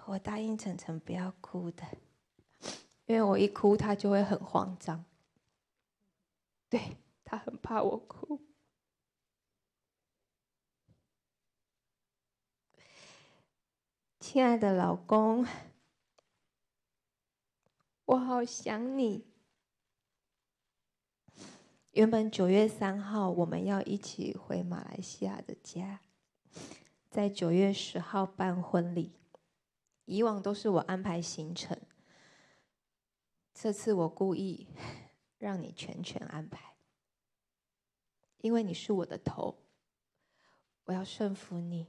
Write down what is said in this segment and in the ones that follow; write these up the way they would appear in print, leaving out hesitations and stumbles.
我答应晨晨不要哭的，因为我一哭他就会很慌张，对，他很怕我哭。亲爱的老公，我好想你。原本9月3号我们要一起回马来西亚的家，在9月10号办婚礼。以往都是我安排行程，这次我故意让你全权安排，因为你是我的头，我要顺服你。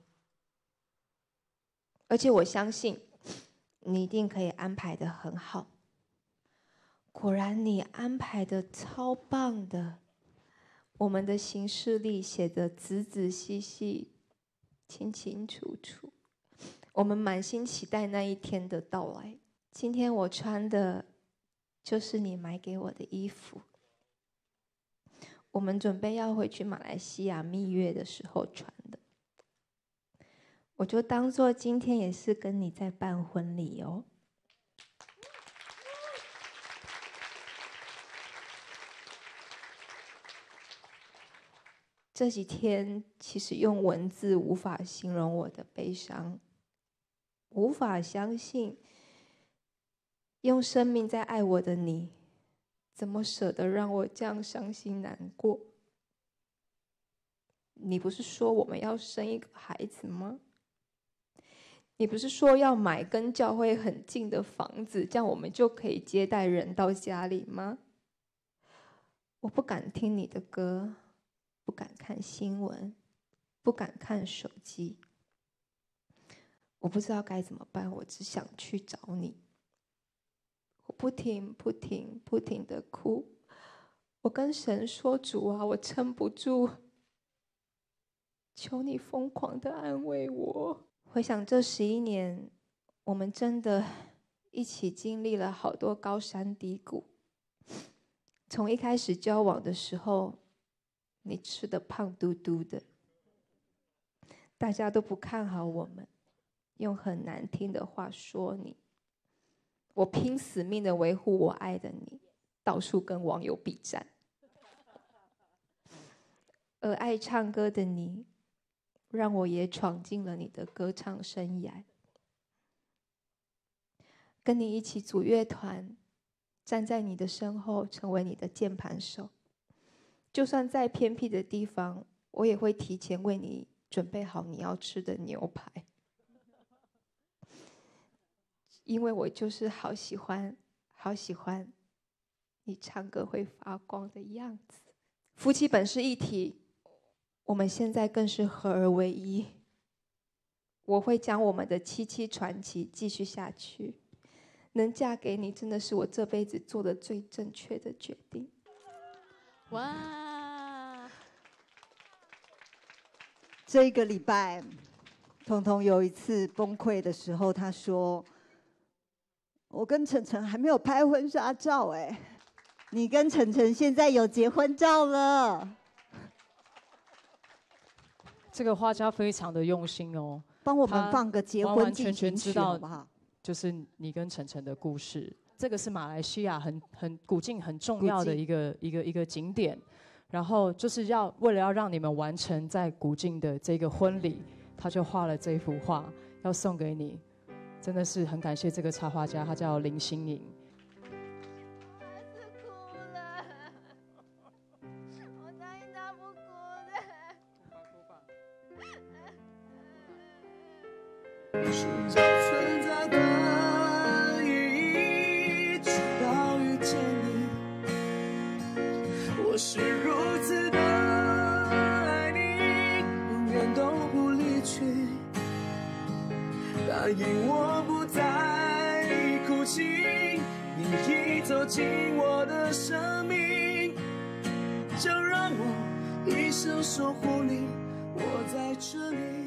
而且我相信你一定可以安排得很好。果然你安排得超棒的，我们的行事历写得仔仔细细、清清楚楚。我们满心期待那一天的到来。今天我穿的就是你买给我的衣服，我们准备要回去马来西亚蜜月的时候穿的。我就当作今天也是跟你在办婚礼哦。这几天其实用文字无法形容我的悲伤，无法相信用生命在爱我的你，怎么舍得让我这样伤心难过？你不是说我们要生一个孩子吗？你不是说要买跟教会很近的房子，这样我们就可以接待人到家里吗？我不敢听你的歌，不敢看新闻，不敢看手机。我不知道该怎么办，我只想去找你。我不停的哭。我跟神说：主啊，我撑不住，求你疯狂的安慰我。回想这11年，我们真的一起经历了好多高山低谷。从一开始交往的时候，你吃得胖嘟嘟的，大家都不看好我们，用很难听的话说你。我拼死命的维护我爱的你，到处跟网友比战。而爱唱歌的你，让我也闯进了你的歌唱生涯。跟你一起组乐团，站在你的身后，成为你的键盘手。就算在偏僻的地方，我也会提前为你准备好你要吃的牛排。因为我就是好喜欢你唱歌会发光的样子。夫妻本是一体，我们现在更是合而为一。我会将我们的七七传奇继续下去。能嫁给你，真的是我这辈子做的最正确的决定。 哇！ 这个礼拜，彤彤有一次崩溃的时候，他说：“我跟晨晨还没有拍婚纱照哎，你跟晨晨现在有结婚照了。” 这个画家非常的用心哦， 帮我们放个结婚进行曲完全知道好不好？ 就是你跟晨晨的故事，这个是马来西亚很古晋很重要的一个景点，然后就是为了要让你们完成在古晋的这个婚礼，他就画了这幅画要送给你，真的是很感谢这个插画家，他叫林心颖。 寻找存在的意义，直到遇见你。我是如此的爱你，永远都不离去。答应我不再哭泣，你已走进我的生命，就让我一生守护你。我在这里。